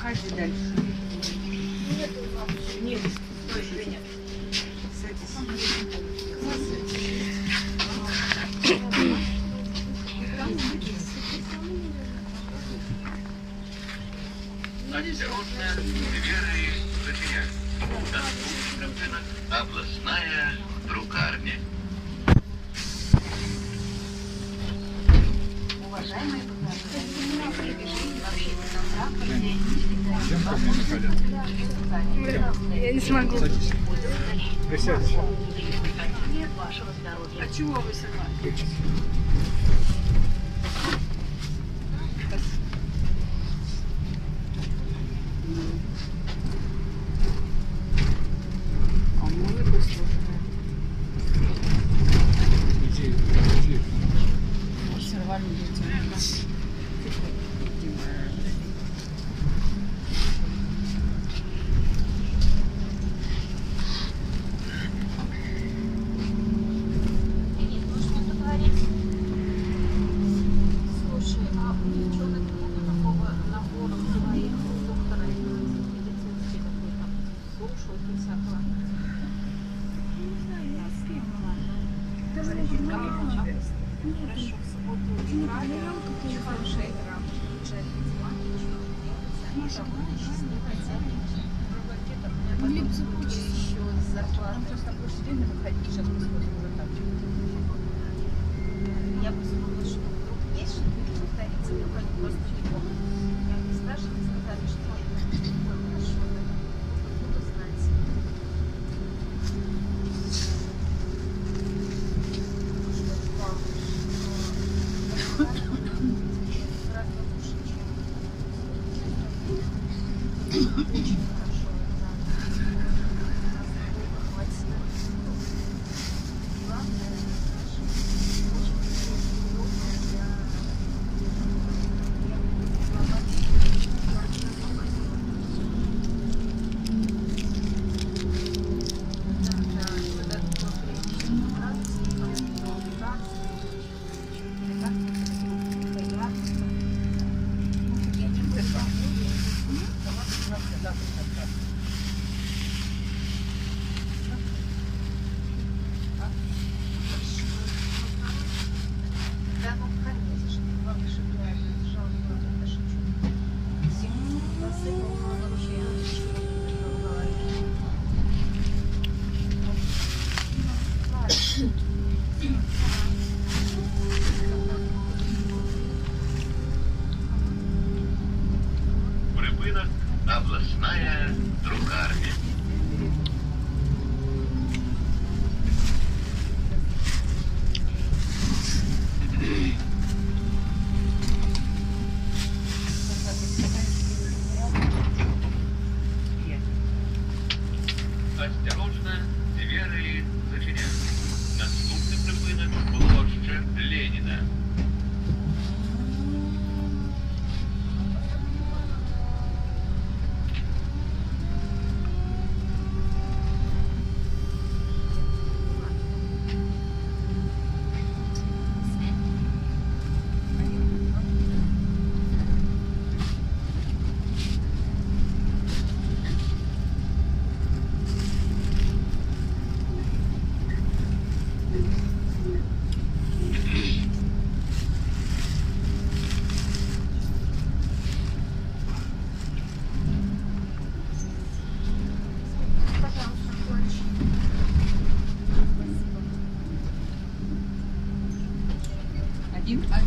Проходи дальше. Нет, стой, Женя. Осторожно, двери зачиняют. Доступный рынок, областная друкарня. Уважаемые пассажиры, движение в общественном транспорте. Я не смогу. Присядьте. Вашего здоровья. А чего вы сама? А музыку слушаем. Иди. Сорвали дети. Слушай, а у девчонок нету такого набора своих доктора медицинский какой-то? Слушают и всякого. Не знаю, я с кем, ладно. Хорошо, в субботу играли. Очень хорошая игра. Лучшая они довольно счастливые, у меня потом будет еще зарплата. Просто будешь время выходить, сейчас посмотрим уже там. Я бы сказала, что вдруг есть что-нибудь повторится, вдруг они просто не помнят. Я не спрашивала, сказали, что хорошо, да, буду знать. Очень хорошо, хватит. Главное, да, ну, конечно, главное, чтобы я держала вроде это шучу. Зиму посыпала вообще, в голове. Припинок, областная друкарня. Осторожно, двери зачиняють. Наступний припинок площа Леніна. Пожалуйста, Коль. Один